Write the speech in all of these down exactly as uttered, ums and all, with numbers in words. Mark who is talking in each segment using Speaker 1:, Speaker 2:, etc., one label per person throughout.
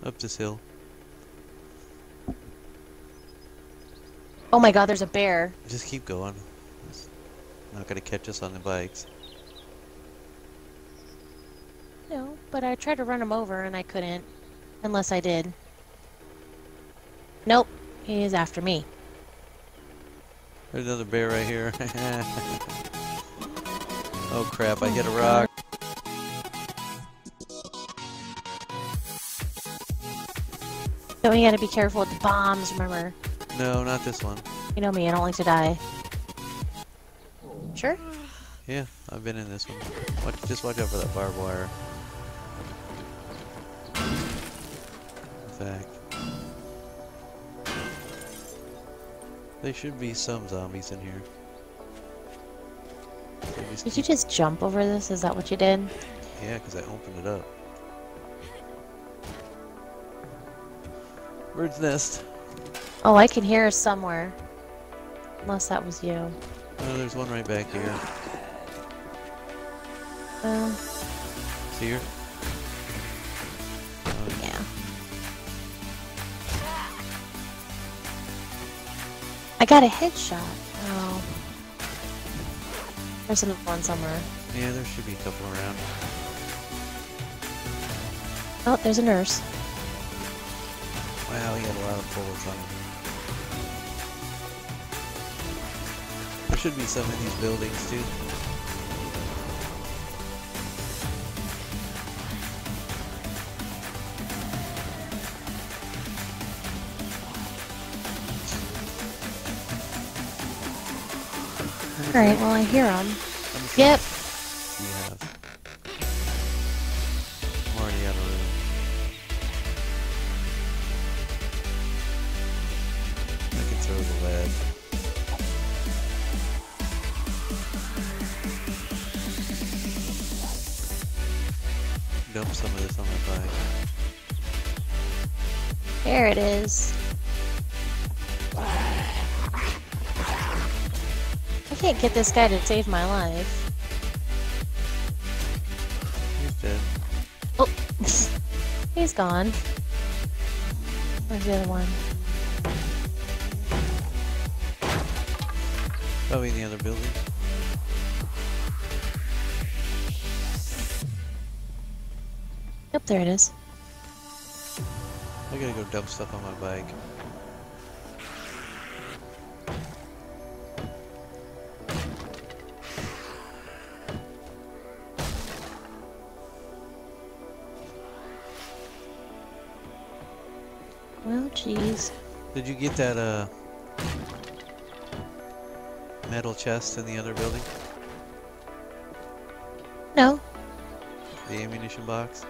Speaker 1: Up this hill.
Speaker 2: Oh my god, there's a bear.
Speaker 1: Just keep going. It's not gonna catch us on the bikes.
Speaker 2: No, but I tried to run him over and I couldn't. Unless I did. Nope, he is after me.
Speaker 1: There's another bear right here. Oh crap, I hit a
Speaker 2: Oh,
Speaker 1: rock.
Speaker 2: So we gotta be careful with the bombs, remember?
Speaker 1: No, not this one.
Speaker 2: You know me, I don't like to die. Sure?
Speaker 1: Yeah, I've been in this one. Watch, just watch out for that barbed wire. In fact, there should be some zombies in here. So just
Speaker 2: Did you
Speaker 1: keep-
Speaker 2: just jump over this? Is that what you did?
Speaker 1: Yeah, because I opened it up. Bird's nest.
Speaker 2: Oh, I can hear somewhere. Unless that was you.
Speaker 1: Oh, there's one right back here.
Speaker 2: Well,
Speaker 1: See her? Oh,
Speaker 2: yeah. I got a headshot. Oh. There's another one somewhere.
Speaker 1: yeah, there should be a couple around.
Speaker 2: Oh, there's a nurse.
Speaker 1: Wow, he had a lot of bullets on him. There should be some in these buildings too.
Speaker 2: Alright, well I hear them.
Speaker 1: How much
Speaker 2: Yep.
Speaker 1: do you have? I'm already out of room. I can throw the lead. Dump some of this on my bike.
Speaker 2: There it is. I can't get this guy to save my life.
Speaker 1: He's dead.
Speaker 2: Oh, he's gone. Where's the other one?
Speaker 1: Probably in the other building.
Speaker 2: Yep, there it is.
Speaker 1: I gotta go dump stuff on my bike.
Speaker 2: Well, jeez.
Speaker 1: Did you get that uh metal chest in the other building?
Speaker 2: No.
Speaker 1: The ammunition box?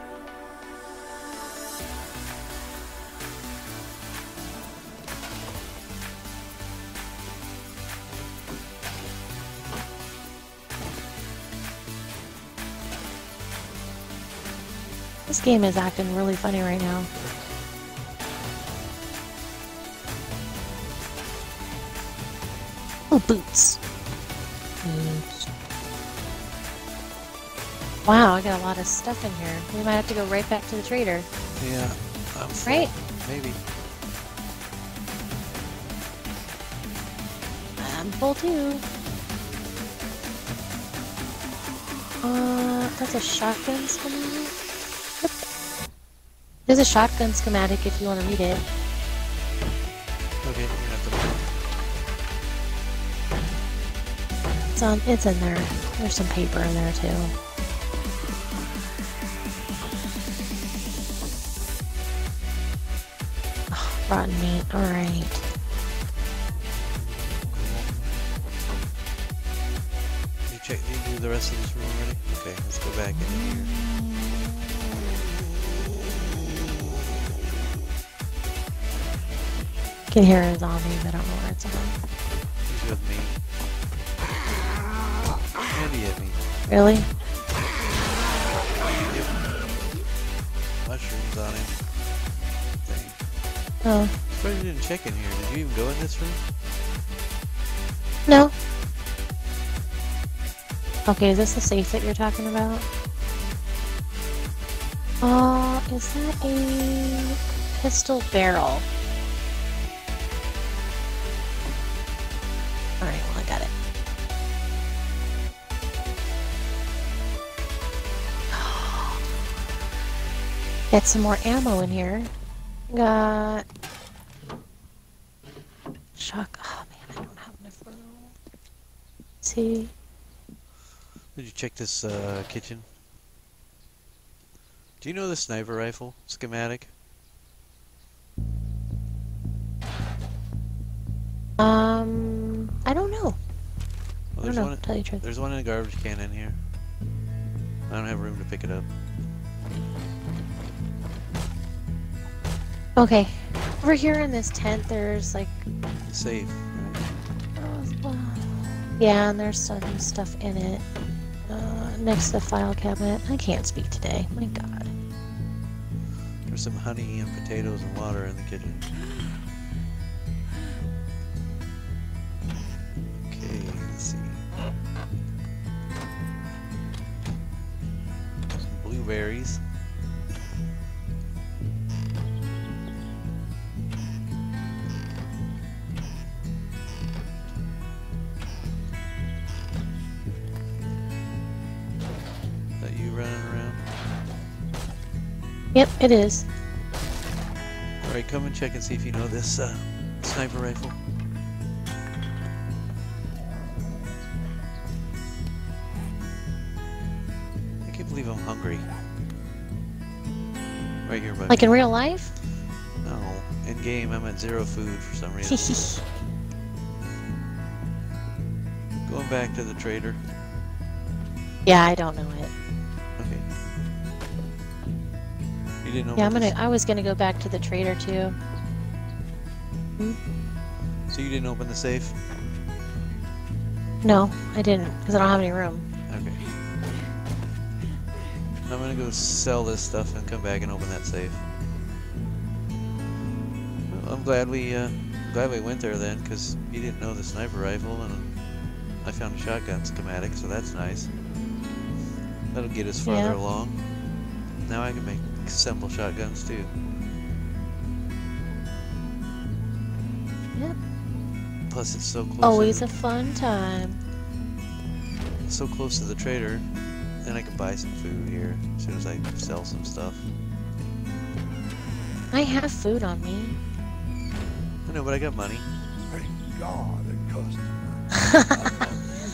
Speaker 2: This game is acting really funny right now. Oh, boots. Boots. Wow, I got a lot of stuff in here. We might have to go right back to the trader.
Speaker 1: Yeah, I'm full.
Speaker 2: Right?
Speaker 1: Maybe.
Speaker 2: I'm full too. Uh, that's a shotgun schematic? Yep. There's a shotgun schematic if you want to read it.
Speaker 1: Okay, you're gonna have to...
Speaker 2: It's on. It's in there. There's some paper in there too. Oh, rotten meat. All right.
Speaker 1: You check, you do the rest of this room already? Okay, let's go back in here.
Speaker 2: I can hear a zombie, but I don't know where it's at.
Speaker 1: He's with me. And he hit me.
Speaker 2: Really?
Speaker 1: Yep. Mushrooms on him. Dang.
Speaker 2: Oh.
Speaker 1: Surprised you didn't check in here. Did you even go in this room?
Speaker 2: No. Okay, is this the safe that you're talking about? Uh, is that a pistol barrel? Alright, well, I got it. Get some more ammo in here. Got... Shock. Oh man, I don't have enough room. Let's see.
Speaker 1: Did you check this uh, kitchen? Do you know the sniper rifle schematic?
Speaker 2: Um, I don't know.
Speaker 1: Well,
Speaker 2: I don't
Speaker 1: there's
Speaker 2: know,
Speaker 1: one.
Speaker 2: to tell you the truth.
Speaker 1: There's one in a garbage can in here. I don't have room to pick it up.
Speaker 2: Okay, over here in this tent, there's like,
Speaker 1: Safe. Right?
Speaker 2: yeah, and there's some stuff in it. Uh, next to the file cabinet. I can't speak today. My God.
Speaker 1: There's some honey and potatoes and water in the kitchen. Okay, let's see. Some blueberries. Is that you running around?
Speaker 2: Yep, it is.
Speaker 1: Alright, come and check and see if you know this uh, sniper rifle. I can't believe I'm hungry. Right here, buddy.
Speaker 2: Like in real life?
Speaker 1: No, in game I'm at zero food for some reason. Going back to the trader.
Speaker 2: Yeah, I don't know it.
Speaker 1: Okay. You didn't know.
Speaker 2: Yeah, I'm
Speaker 1: about
Speaker 2: gonna.
Speaker 1: this?
Speaker 2: I was gonna go back to the trader too. Hmm?
Speaker 1: So you didn't open the safe?
Speaker 2: No, I didn't, because I don't have any room.
Speaker 1: Okay. I'm gonna go sell this stuff and come back and open that safe. Well, I'm glad we, uh, glad we went there then, because you didn't know the sniper rifle, and I found a shotgun schematic, so that's nice. That'll get us farther
Speaker 2: Yeah.
Speaker 1: along. Now I can make assemble shotguns too.
Speaker 2: Yep.
Speaker 1: Plus, it's so close.
Speaker 2: Always
Speaker 1: to
Speaker 2: a fun time.
Speaker 1: the, so close to the trader. Then I can buy some food here as soon as I sell some stuff.
Speaker 2: I have food on me.
Speaker 1: I know, but I got money.
Speaker 3: Thank God it cost.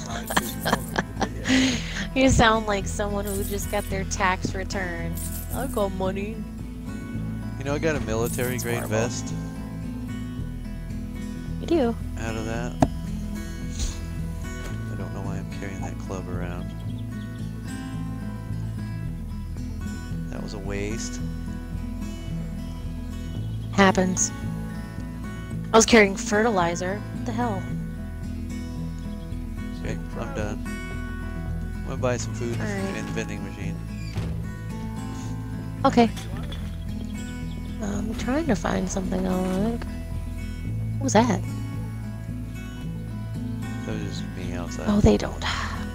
Speaker 2: You sound like someone who just got their tax return. I got money.
Speaker 1: You know, I got a military grade
Speaker 2: horrible.
Speaker 1: vest
Speaker 2: You do.
Speaker 1: out of that. I don't know why I'm carrying that club around. That was a waste.
Speaker 2: Happens. I was carrying fertilizer. What the hell?
Speaker 1: Okay, I'm done. I'm gonna buy some food
Speaker 2: Alright.
Speaker 1: in the vending machine.
Speaker 2: Okay. I'm trying to find something I like. What was that?
Speaker 1: That was just me outside.
Speaker 2: Oh, they don't.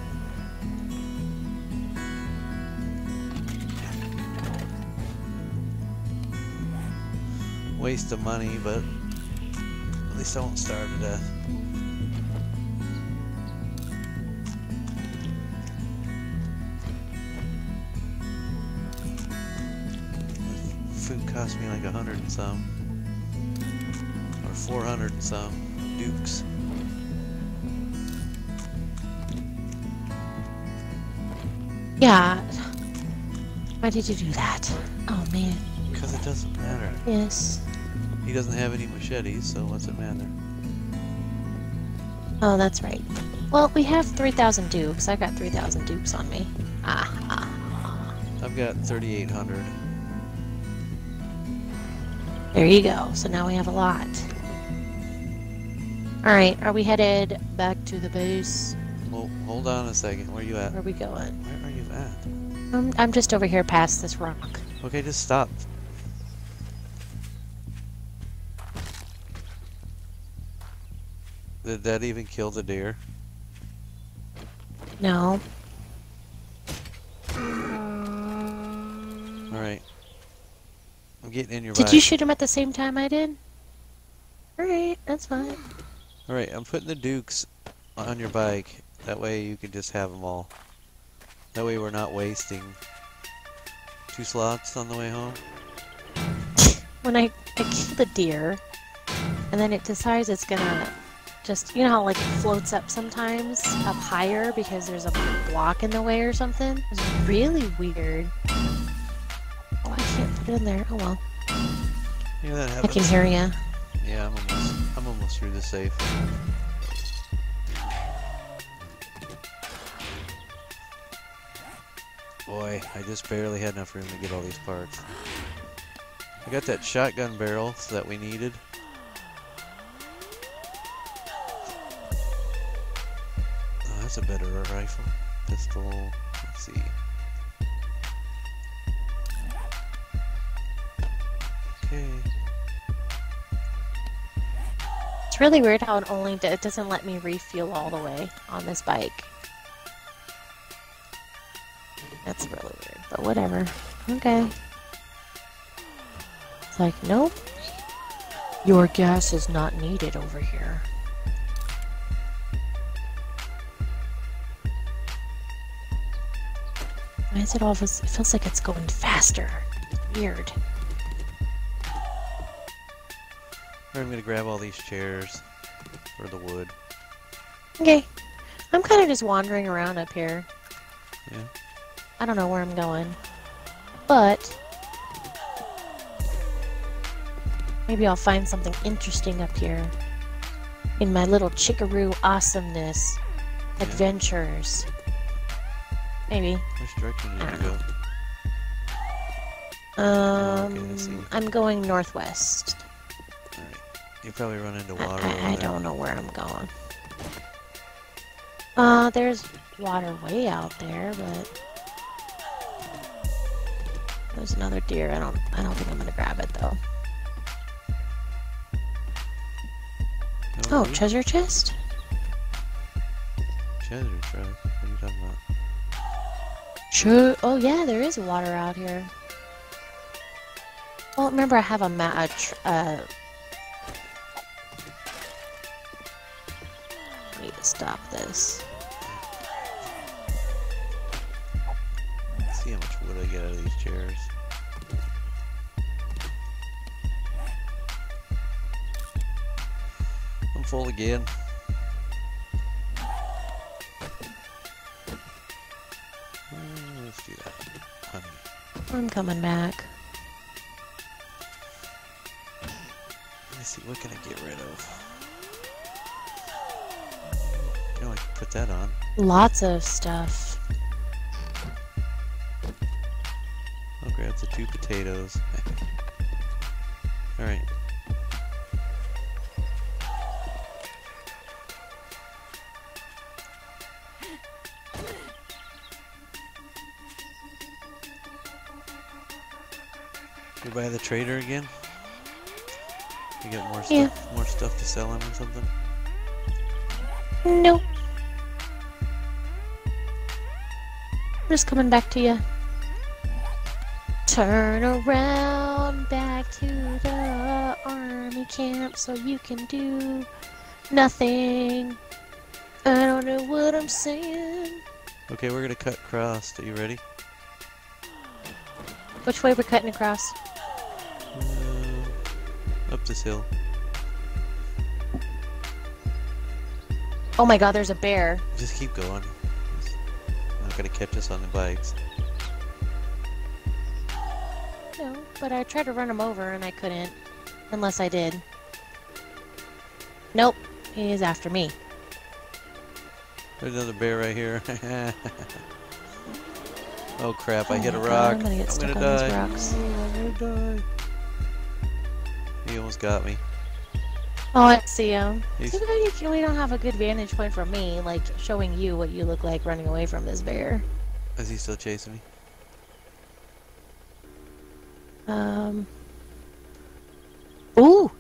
Speaker 1: Waste of money, but at least I won't starve to death. Food cost me like a hundred and some, or four hundred and some dukes.
Speaker 2: Yeah. Why did you do that? Oh, man.
Speaker 1: Because it doesn't matter.
Speaker 2: Yes.
Speaker 1: He doesn't have any machetes, so what's it matter?
Speaker 2: Oh, that's right. Well, we have three thousand dukes. I got three thousand dukes on me. Ah, ah.
Speaker 1: I've got thirty-eight hundred.
Speaker 2: There you go. So now we have a lot. Alright, are we headed back to the base?
Speaker 1: Well, hold on a second. Where are you at?
Speaker 2: Where are we going?
Speaker 1: Where are you at?
Speaker 2: Um, I'm just over here past this rock.
Speaker 1: Okay, just stop. Did that even kill the deer?
Speaker 2: No.
Speaker 1: Alright. I'm getting in your
Speaker 2: Did
Speaker 1: bike.
Speaker 2: you shoot him at the same time I did? Alright, that's fine.
Speaker 1: Alright, I'm putting the dukes on your bike. That way you can just have them all. That way we're not wasting two slots on the way home.
Speaker 2: When I, I kill the deer, and then it decides it's gonna just, you know how like it floats up sometimes, up higher because there's a block in the way or something? It's really weird. Oh, I can't put it in there. Oh well.
Speaker 1: Yeah, that
Speaker 2: I
Speaker 1: happens.
Speaker 2: can hear ya.
Speaker 1: Yeah, I'm almost, I'm almost through the safe. Boy, I just barely had enough room to get all these parts. I got that shotgun barrel that we needed. Oh, that's a better rifle. Pistol. Let's see. Okay.
Speaker 2: It's really weird how it only d it doesn't let me refuel all the way on this bike. That's really weird, but whatever. Okay. It's like, nope. Your gas is not needed over here. Why is it all this? It feels like it's going faster. Weird.
Speaker 1: I'm gonna grab all these chairs for the wood.
Speaker 2: Okay. I'm kind of just wandering around up here.
Speaker 1: Yeah.
Speaker 2: I don't know where I'm going. But maybe I'll find something interesting up here. In my little Chickaroo awesomeness adventures. Maybe.
Speaker 1: Which direction did
Speaker 2: I
Speaker 1: you
Speaker 2: don't
Speaker 1: go?
Speaker 2: Um,
Speaker 1: okay, I see.
Speaker 2: I'm going northwest.
Speaker 1: Alright. You probably run into
Speaker 2: I,
Speaker 1: water
Speaker 2: I,
Speaker 1: over
Speaker 2: I
Speaker 1: there.
Speaker 2: don't know where I'm going. Uh, there's water way out there, but there's another deer. I don't. I don't think I'm gonna grab it though.
Speaker 1: No,
Speaker 2: Oh,
Speaker 1: you-
Speaker 2: treasure chest.
Speaker 1: Treasure chest? What are you talking about?
Speaker 2: Sure. Oh yeah, there is water out here. Well, remember I have a ma- a tr uh. I need to stop this.
Speaker 1: Let's see how much wood I get out of these chairs. I'm full again. Uh, let's do that. Honey.
Speaker 2: I'm coming back.
Speaker 1: Let's see, what can I get rid of? Oh, I can put that on.
Speaker 2: Lots of stuff.
Speaker 1: I'll grab the two potatoes. Alright. You buy the trader again? You got more stuff,
Speaker 2: Yeah.
Speaker 1: more stuff to sell him or something?
Speaker 2: Nope. Just coming back to you. Turn around back to the army camp so you can do nothing. I don't know what I'm saying.
Speaker 1: Okay, we're gonna cut across. Are you ready?
Speaker 2: Which way we're cutting across?
Speaker 1: Uh, up this hill.
Speaker 2: Oh my god, there's a bear.
Speaker 1: Just keep going. It's not gonna catch us on the bikes.
Speaker 2: No, but I tried to run him over and I couldn't. Unless I did. Nope, he is after me.
Speaker 1: There's another bear right here. Oh crap, I
Speaker 2: Oh
Speaker 1: hit a
Speaker 2: my God,
Speaker 1: rock.
Speaker 2: I'm gonna get stuck on
Speaker 1: die.
Speaker 2: these rocks.
Speaker 1: Oh, I'm gonna die. He almost got me.
Speaker 2: Oh, I see him.
Speaker 1: He's-
Speaker 2: Too bad you can, we don't have a good vantage point from me, like showing you what you look like running away from this bear.
Speaker 1: Is he still chasing me?
Speaker 2: Um. Ooh!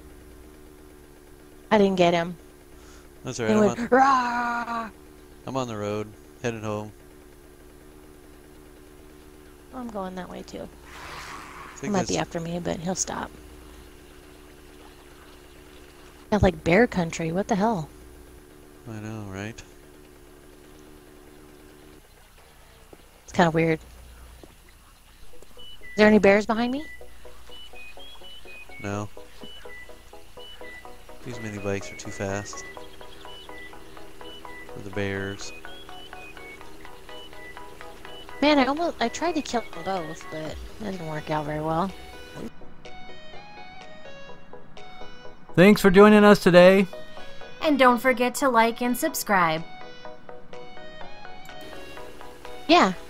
Speaker 2: I didn't get him.
Speaker 1: That's
Speaker 2: He
Speaker 1: alright, I'm
Speaker 2: went,
Speaker 1: on,
Speaker 2: "Rah!"
Speaker 1: I'm on the road, headed home.
Speaker 2: I'm going that way too. He
Speaker 1: think
Speaker 2: might
Speaker 1: that's,
Speaker 2: be after me, but he'll stop. Yeah, like bear country. What the hell?
Speaker 1: I know, right?
Speaker 2: It's kind of weird. Is there any bears behind me?
Speaker 1: No. These mini bikes are too fast for the bears.
Speaker 2: Man, I almost I tried to kill them both, but it didn't work out very well.
Speaker 4: Thanks for joining us today.
Speaker 5: And don't forget to like and subscribe.
Speaker 2: Yeah,